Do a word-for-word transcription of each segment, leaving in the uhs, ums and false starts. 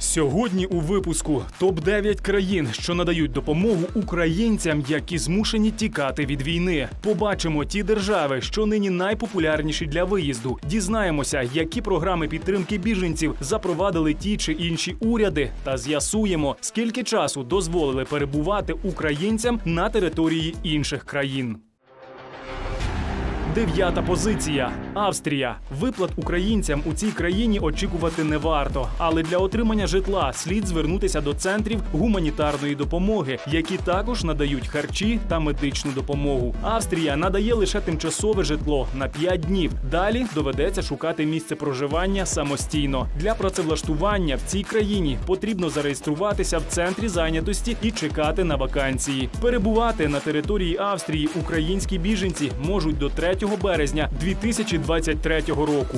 Сьогодні у випуску топ дев'ять країн, що надають допомогу українцям, які змушені тікати від війни. Побачимо ті держави, що нині найпопулярніші для виїзду. Дізнаємося, які програми підтримки біженців запровадили ті чи інші уряди. Та з'ясуємо, скільки часу дозволили перебувати українцям на території інших країн. Дев'ята позиція. Австрія. Виплат українцям у цій країні очікувати не варто. Але для отримання житла слід звернутися до центрів гуманітарної допомоги, які також надають харчі та медичну допомогу. Австрія надає лише тимчасове житло на п'ять днів. Далі доведеться шукати місце проживання самостійно. Для працевлаштування в цій країні потрібно зареєструватися в центрі зайнятості і чекати на вакансії. Перебувати на території Австрії українські біженці можуть до третього березня дві тисячі двадцять третього року.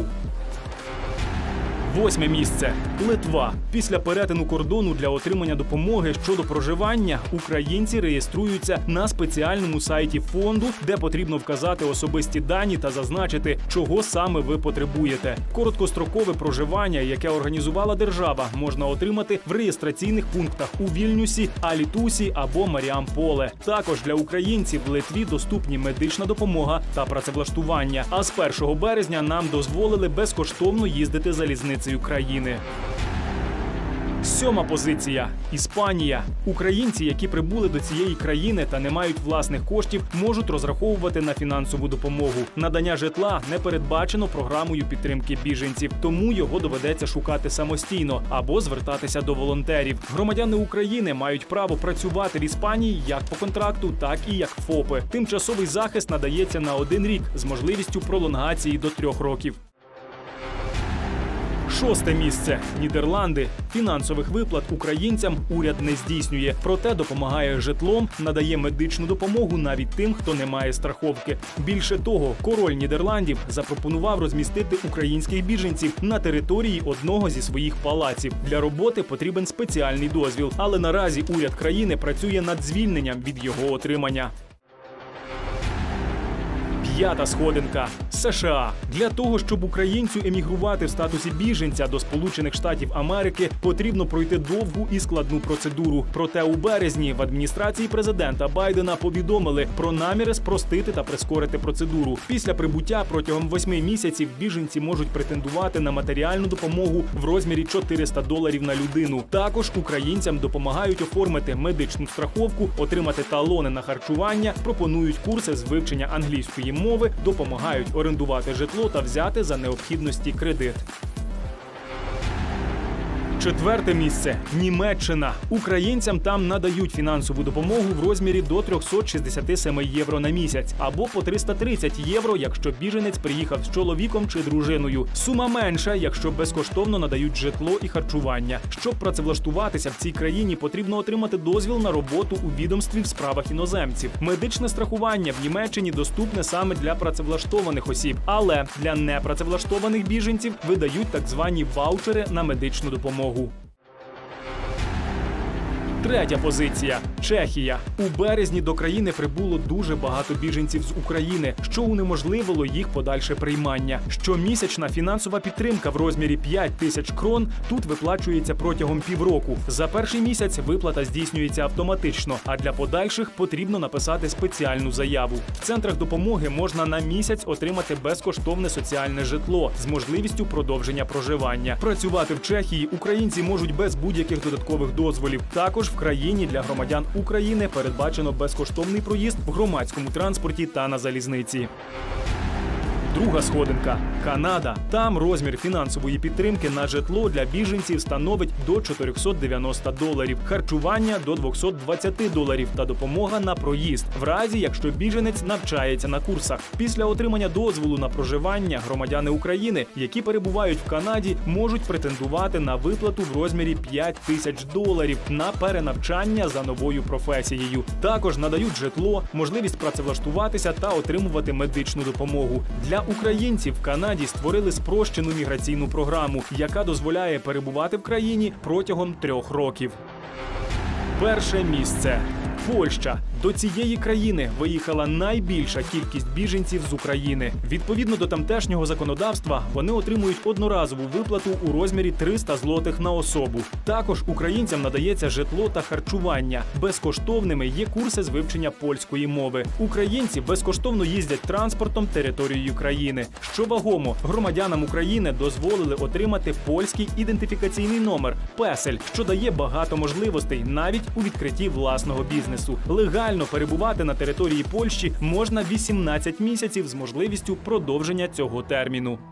Восьме місце. Литва. Після перетину кордону для отримання допомоги щодо проживання українці реєструються на спеціальному сайті фонду, де потрібно вказати особисті дані та зазначити, чого саме ви потребуєте. Короткострокове проживання, яке організувала держава, можна отримати в реєстраційних пунктах у Вільнюсі, Алітусі або Маріамполе. Також для українців в Литві доступні медична допомога та працевлаштування. А з першого березня нам дозволили безкоштовно їздити залізницею країни. Сьома позиція. Іспанія. Українці, які прибули до цієї країни та не мають власних коштів, можуть розраховувати на фінансову допомогу. Надання житла не передбачено програмою підтримки біженців, тому його доведеться шукати самостійно або звертатися до волонтерів. Громадяни України мають право працювати в Іспанії як по контракту, так і як ФОПи. Тимчасовий захист надається на один рік з можливістю пролонгації до трьох років. Шосте місце. Нідерланди. Фінансових виплат українцям уряд не здійснює. Проте допомагає житлом, надає медичну допомогу навіть тим, хто не має страховки. Більше того, король Нідерландів запропонував розмістити українських біженців на території одного зі своїх палаців. Для роботи потрібен спеціальний дозвіл, але наразі уряд країни працює над звільненням від його отримання. П'ята сходинка. США. Для того, щоб українцю емігрувати в статусі біженця до Сполучених Штатів Америки, потрібно пройти довгу і складну процедуру. Проте у березні в адміністрації президента Байдена повідомили про наміри спростити та прискорити процедуру. Після прибуття протягом восьми місяців біженці можуть претендувати на матеріальну допомогу в розмірі чотириста доларів на людину. Також українцям допомагають оформити медичну страховку, отримати талони на харчування, пропонують курси з вивчення англійської мови, допомагають орендувати житло та взяти за необхідності кредит. Четверте місце. Німеччина. Українцям там надають фінансову допомогу в розмірі до трьохсот шістдесят сім євро на місяць або по триста тридцять євро, якщо біженець приїхав з чоловіком чи дружиною. Сума менша, якщо безкоштовно надають житло і харчування. Щоб працевлаштуватися в цій країні, потрібно отримати дозвіл на роботу у відомстві в справах іноземців. Медичне страхування в Німеччині доступне саме для працевлаштованих осіб, але для непрацевлаштованих біженців видають так звані ваучери на медичну допомогу. Третя позиція. Чехія. У березні до країни прибуло дуже багато біженців з України, що унеможливило їх подальше приймання. Щомісячна фінансова підтримка в розмірі п'ять тисяч крон тут виплачується протягом півроку. За перший місяць виплата здійснюється автоматично, а для подальших потрібно написати спеціальну заяву. В центрах допомоги можна на місяць отримати безкоштовне соціальне житло з можливістю продовження проживання. Працювати в Чехії українці можуть без будь-яких додаткових дозволів. Також в країні для громадян України передбачено безкоштовний проїзд в громадському транспорті та на залізниці. Друга сходинка. Канада. Там розмір фінансової підтримки на житло для біженців становить до чотирьохсот дев'яноста доларів, харчування – до двохсот двадцяти доларів та допомога на проїзд, в разі, якщо біженець навчається на курсах. Після отримання дозволу на проживання громадяни України, які перебувають в Канаді, можуть претендувати на виплату в розмірі п'ять тисяч доларів на перенавчання за новою професією. Також надають житло, можливість працевлаштуватися та отримувати медичну допомогу. Для українців в Канаді створили спрощену міграційну програму, яка дозволяє перебувати в країні протягом трьох років. Перше місце. Польща. До цієї країни виїхала найбільша кількість біженців з України. Відповідно до тамтешнього законодавства, вони отримують одноразову виплату у розмірі триста злотих на особу. Також українцям надається житло та харчування. Безкоштовними є курси з вивчення польської мови. Українці безкоштовно їздять транспортом територією країни. Що вагомо, громадянам України дозволили отримати польський ідентифікаційний номер – «Песель», що дає багато можливостей навіть у відкритті власного бізнесу. Легально перебувати на території Польщі можна вісімнадцять місяців з можливістю продовження цього терміну.